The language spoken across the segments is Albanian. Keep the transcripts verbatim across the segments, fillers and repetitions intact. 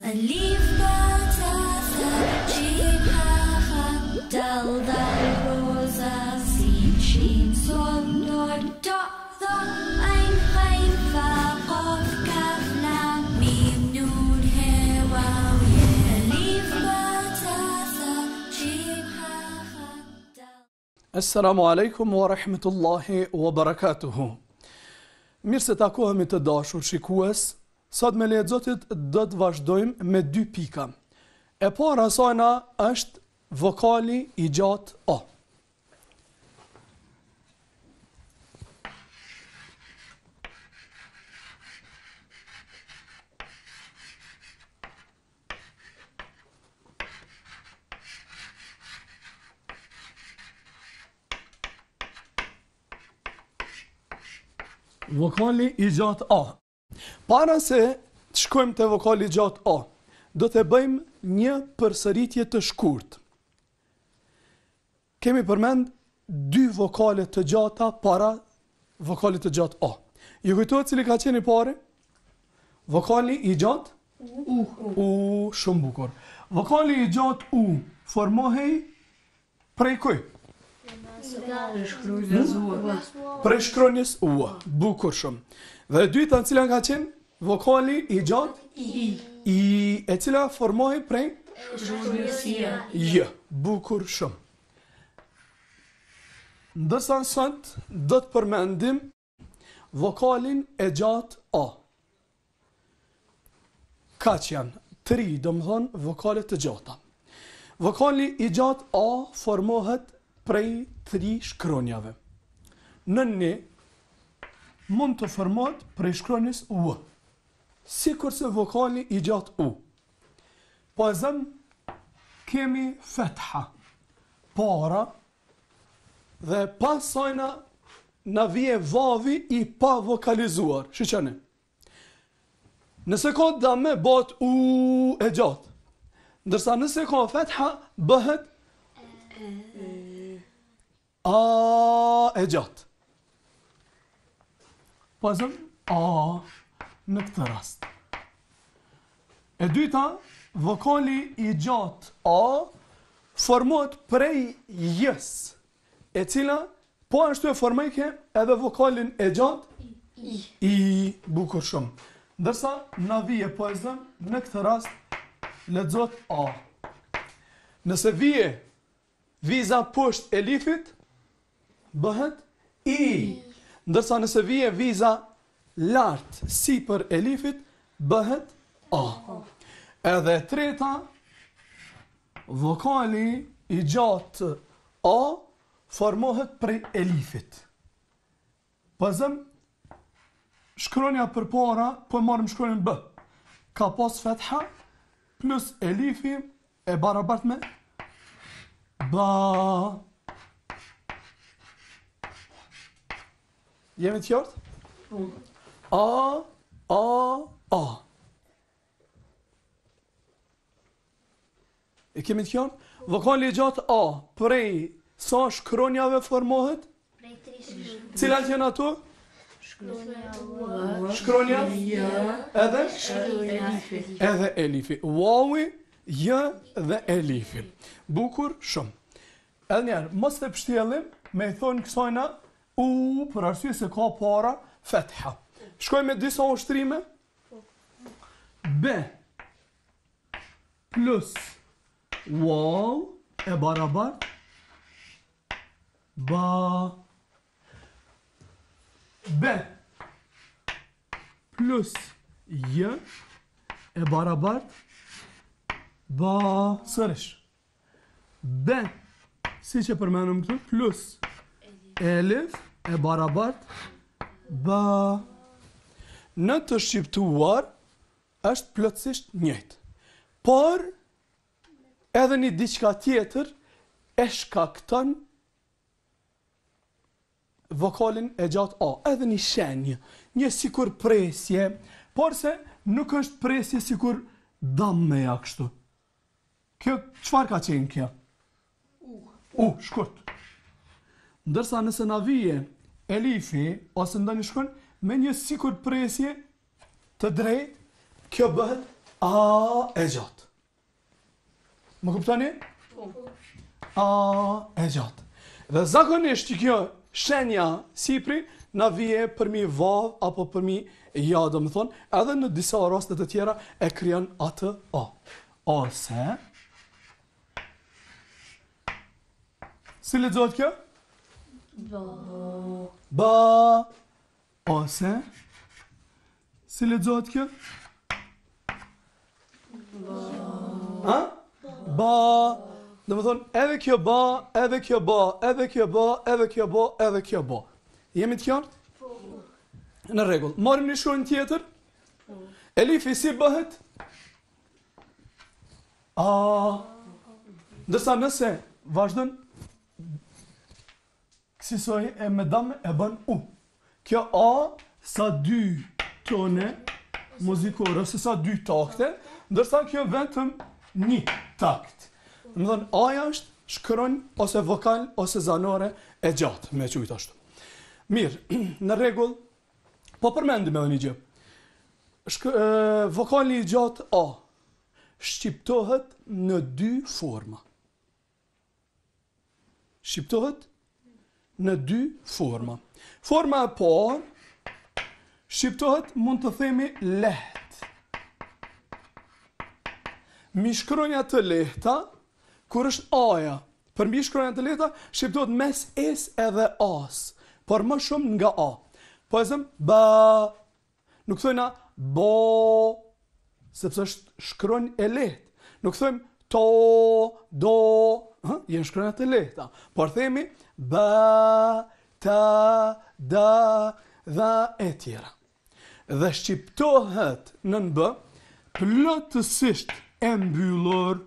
أليف باتاتا جيبها دال دال روزا سين شين صون نور دو ذا ein rein فقف كاف لام ميم نون هواو أليف باتاتا جيبها دال. السلام عليكم ورحمة الله وبركاته. Mirë se takohemi të dashur shikues, sot me lejet Zotit do të vazhdojmë me dy pika. E para sajna është vokali i gjatë A. Vokali i gjatë A. Para se të shkojmë te vokali i gjatë A, do të bëjmë një përsëritje të shkurt. Kemi përmend dy vokale të gjata para vokalit të gjatë A. Ju kujtohet cili ka qenë i pari? Vokali i gjatë U. U, shumë bukur. Vokali i gjatë U formohej prej kuj? Prej shkronjës U, bukur shumë. Dhe e dyta cila ka qenë vokali i gjatë I, I e cila formohej prej shkronjës J, bukur shumë. Ndërsa sot do të përmendim vokalin e gjatë A. Kaq janë, tri, do më thonë vokalet të gjata. Vokali i gjatë A formohet prej tri shkronjave. Në ne mund të formohet prej shkronjës U, sikur se vokali i gjatë U. Po e zëm kemi fetha para dhe pas sajna na vije vavi i pa vokalizuar. Shiqeni. Nëse ka dame bëhet U e gjatë, ndërsa nëse ka fetha bëhet A e gjatë. Po zëm A në këtë rast. E dyta, vokali i gjatë A formohet prej J-s, e cila po ashtu e formojke edhe vokalin e gjatë I, I bukur shumë. Ndërsa na vije po zëm në këtë rast lexohet A. Nëse vije viza poshtë elifit bëhet I, ndërsa nëse vije viza lart sipër elifit bëhet A. Edhe treta, vokali i gjatë A formohet prej elifit. Po zëm shkronja përpara, po marrim shkronjën B. Ka pas fetha plus elifi e barabart me ba. Jemi të qartë? A, A, A. E kemi të qartë? Vokali i gjatë A prej sa shkronjave formohet? Prej tri shkronjave. Cilat janë ato? Shkronja Shkronja edhe elifi. Edhe elifi. Wawi, J dhe elifi. Bukur shumë. Edhe njerë, mos të pështjellim me i thonë kësajna U për arsye se ka para fetha. Shkoj me disa ushtrime. B plus waw e barabart ba. B plus J e barabart ba. Sërish. B si që përmenëm këtu plus elif e barabart ba. Në të shqiptuar është plotësisht njëjtë. Por edhe një diçka tjetër e shkakton vokalin e gjatë A, edhe një shenjë, një sikur presje, por se nuk është presje sikur dammeja kështu. Kjo çfarë ka qenë kjo? U. U, shkurt. Ndërsa nëse na vije elifi ose ndonjë shkron me një sikur presje të drejtë, kjo bëhet A e gjatë. Më kuptoni? A e gjatë. Dhe zakonisht që kjo shenja sipri na vije përmi vav apo përmi ja, do më thonë, edhe në disa rastet të tjera e kryon atë a. Ose si lexohet kjo? Ba. Ba. Ose si lexohet kjo? Ba. Ha? Ba. Do më thonë, edhe kjo ba, edhe kjo ba, edhe kjo ba, edhe kjo ba, edhe kjo ba. Jemi të kjartë? Në rregull. Marrim një shkronjë tjetër. Elifi si bëhet? A. Ndërsa nëse vazhdon kësaj e me dam e bën u. Kjo a sa dy tone muzikore, ose sa dy takte, ndërsa kjo vetëm një takt. Më thënë, aja është shkronjë ose vokal ose zanore e gjatë, me qujtë ashtu. Mirë, në rregull, po përmendim edhe një gjë. Shk e, vokali i gjatë a shqiptohet në dy forma. Shqiptohet në dy forma. Forma e parë shqiptohet, mund të themi, lehtë. Mi shkronja të lehta, kur është aja, për mbi shkronja të lehta, shqiptohet mes es edhe as, por më shumë nga a. Po e zëm, ba, nuk thojna bo, sepse është shkronjë e lehtë. Nuk thojmë to, do, ha? Jenë shkronja të lehta. Por themi ba, ta, da, dha e tjera. Dhe shqiptohet në në bë, plotësisht e mbyllur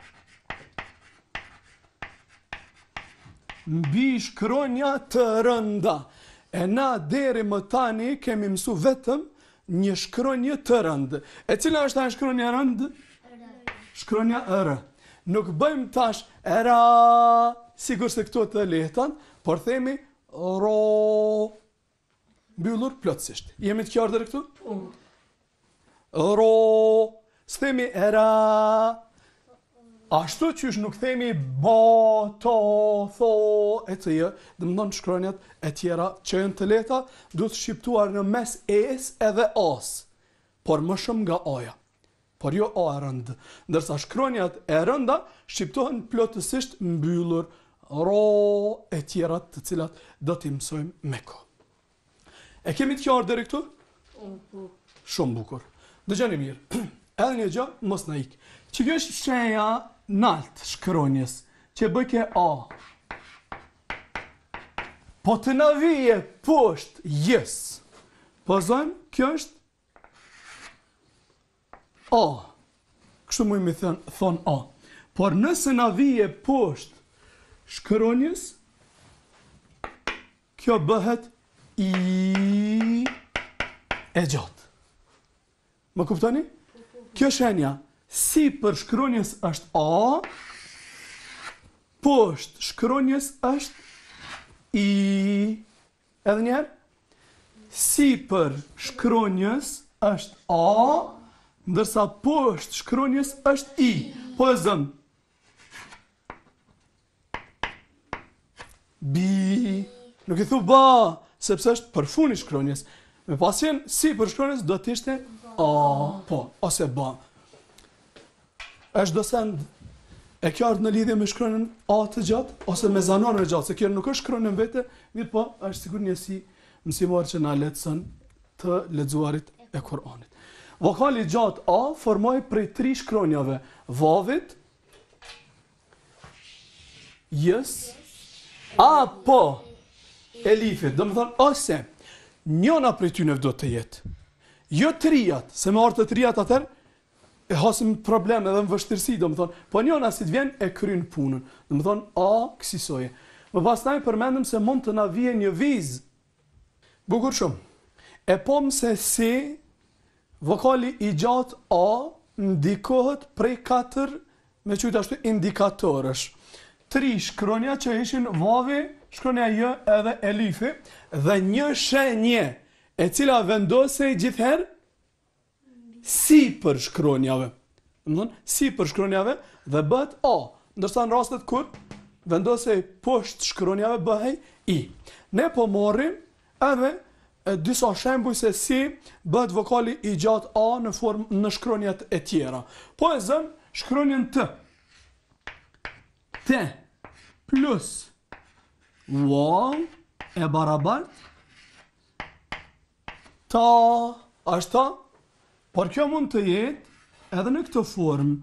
mbi shkronja të rënda. E na deri më tani kemi mësu vetëm një shkronjë të rëndë. E cila është ta shkronja rëndë? Shkronja r. Nuk bëjmë tash ra, sigur se këto të lehtan, por themi ro, mbyllur plotësisht. Jemi të qartë deri këtu? Ro, s'themi ra. Ashtu qysh nuk themi ba, to, tho, e të jë, dhe më nënë shkronjat e tjera që jënë të lehta, du të shqiptuar në mes es edhe as, por më shumë nga aja, por jo a e rëndë. Ndërsa shkronjat e rënda shqiptohen plotësisht mbyllur, ro e tjera të cilat do t'i mësojmë me ko. E kemi të qartë deri këtu? Shumë bukur. Dëgjoni mirë, edhe një gjë, mos na ikë. Që kjo është shenja nalt shkronjës, që bëjke a. Po të na vije poshtë jes. Po zonë, kjo është a. Kështu mu i mi thonë a. Por nëse na vije poshtë shkronjës, kjo bëhet i e gjatë. Më kuptoni? Kjo shenja si për shkronjës është a, poshtë shkronjës është i. Edhe njerë, si për shkronjës është a, ndërsa poshtë shkronjës është i. Po e zëmë. Bi. Nuk i thu ba, sepse është për funi shkronjës. Me pasjen, si për shkronjës do t'ishte a, po, ose ba. Është docent e qartë në lidhje me shkronjën a të gjatë, ose me zanorin e gjatë, se kjo nuk është shkronjën vete, mirë po, është sigur njësi mësimor që na letësën të lexuarit e Kur'anit. Vokali gjatë a formohet prej tri shkronjave: vavit, jës, apo elifit. Do më thonë, ose njëna prej tyne do të jetë. Jo trijat, se me orë të trijat atër, e hasim probleme dhe më vështirësi, do më thonë, po njëna si të vjen e kryen punën. Do më thonë, a, kësisoje. Më pastaj përmendëm se mund të na vije një vizë. Bukur shumë. E pom se si vokali i gjatë a ndikohet prej katër, me qujtë ashtu, indikatorësh. Tri shkronja që ishin vavi, shkronja j edhe elifi, dhe një shenje, e cila vendosej gjithherë si për shkronjave. Më thënë, si për shkronjave dhe bëhet A. Ndërsa në rastet kur vendosej poshtë shkronjave bëhej I. Ne po marrim edhe e, disa shembuj se si bëhet vokali I gjatë A në formë në shkronjat e tjera. Po e zëm shkronjën T. T plus wall e barabart ta është ta, por kjo mund të jetë edhe në këtë formë.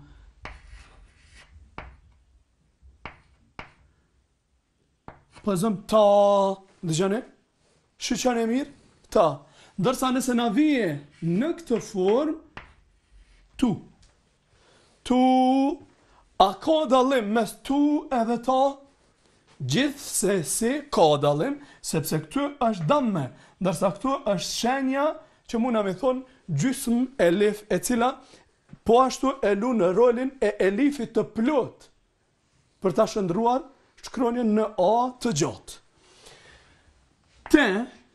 Po zëm ta, dëgjoni, shqyqani e mirë, ta. Ndërsa nëse na vije në këtë formë, tu. Tu, a ka dallim mes tu edhe ta? Gjithsesi ka dallim, sepse këtu është damme, ndërsa këtu është shenja që muna me thonë gjysmë elif, e cila po ashtu e lu në rolin e elifit të plot për ta shndruar shkronjën në A të gjatë. T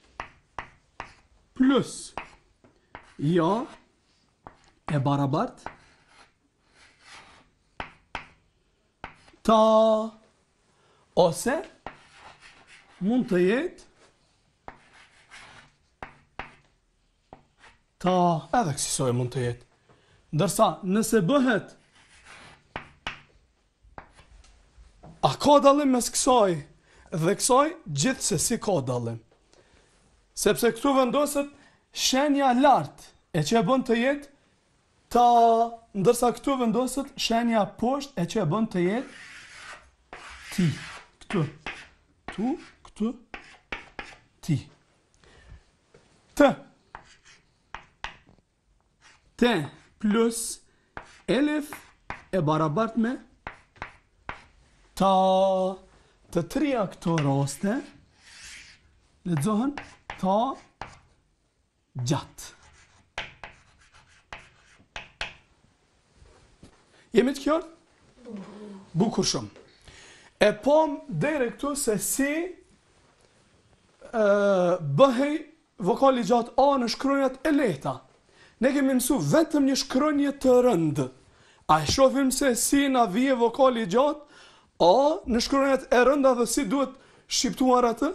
plus ja e barabart ta, ose mund të jetë ta, edhe kësisoj mund të jetë. Ndërsa nëse bëhet a ka dallim mes kësaj dhe kësaj, gjithsesi ka dallim. Sepse këtu vendoset shenja lart, e që e bën të jetë ta, ndërsa këtu vendoset shenja poshtë, e që e bën të jetë ti. Këtu, tu, këtu, ti. T. T plus elif e barabart me ta. Të trija këto raste lexohen ta gjatë. Jemi të qartë? Bukur shumë. E pom deri këtu se si e, bëhej vokali gjatë A në shkronjat e lehta. Ne kemi mësu vetëm një shkronje të rëndë. A e shohim se si na vije vokali gjatë A në shkronjat e rënda dhe si duhet shqiptuar atë?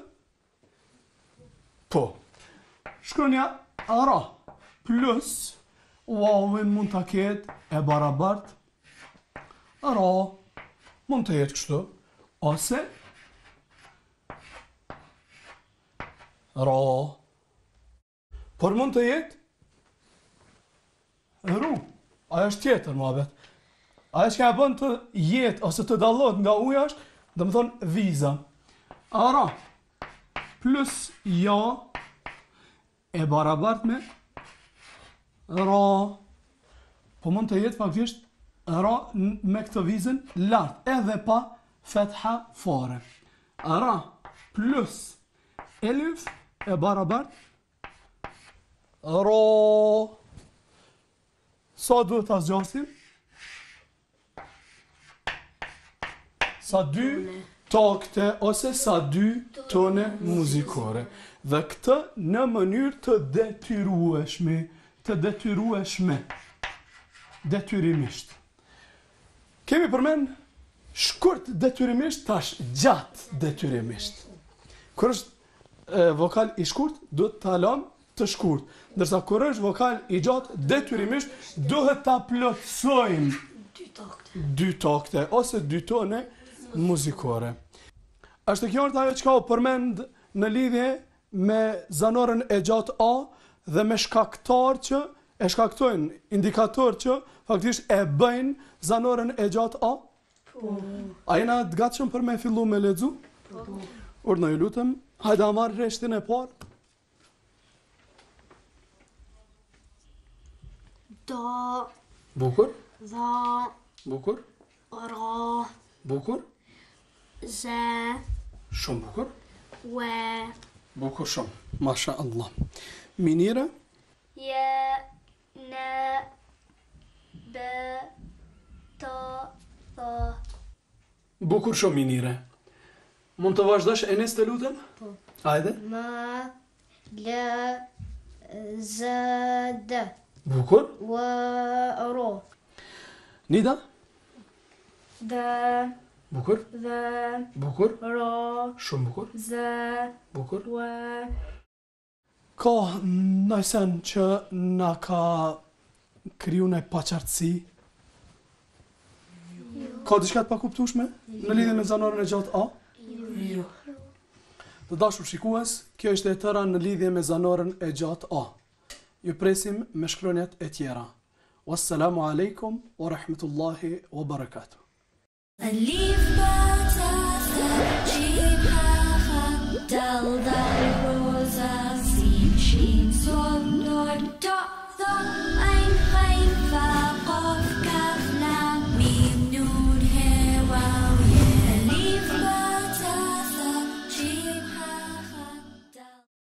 Po. Shkronja ra plus wawin mund të ketë e barabart ra, mund të jetë kështu, ose ra, por mund të jetë ru. Ajo është tjetër, muhabet. Ajo që ka e bën të jetë ose të dallot nga uja është, dhe më thonë viza. Ara plus ja e barabart me ra. Po mund të jetë faktisht ra me këtë vizën lart, edhe pa fetha fare. Ara plus elif e barabart ra. Sa duhet ta zgjasim? Sa dy takte ose sa dy tone muzikore. Dhe këtë në mënyrë të detyrueshme, të detyrueshme, detyrimisht. Kemi përmend shkurt detyrimisht, tash gjatë detyrimisht. Kur është e, vokal i shkurt, duhet ta lëm të shkurt. Ndërsa kur është vokal i gjatë, detyrimisht duhet ta plotësojmë dy takte. dy takte ose dy tone muzikore. Është kjo ajo që ka u përmend në lidhje me zanoren e gjatë A dhe me shkaktar që e shkaktojnë, indikator që faktisht e bëjnë zanoren e gjatë A. Po. A jena të gatshëm për me fillu me lexu? Po. Urdhna ju lutem, hajde a marr rreshtin e parë. Da, Bukur, dha, bukur, ra, bukur, ze, shumë bukur, we, bukur shumë. Masha Allah. Minira, je, ne, be, ta, tha. bukur shumë Minire. Mund të vazhdosh Enes të lutem? Po. Hajde. Ma, le, z, d. Bukur. ورو Nida? ذا Bukur. ذا Bukur. را Shumë bukur. ذا Bukur. و Ka nëjsen që na ka kriju në paqartësi? Ka diçka të pakuptueshme në lidhje me zanarin e gjatë A? Jo. Të dashur shikues, kjo është e tëra në lidhje me zanarin e gjatë A. Ju presim me shkronjat e tjera. Wassalamu alaikum wa rahmetullahi wa barakatuh. ألف باء تاء جيم ها خا دال دال روزا سين شين صاد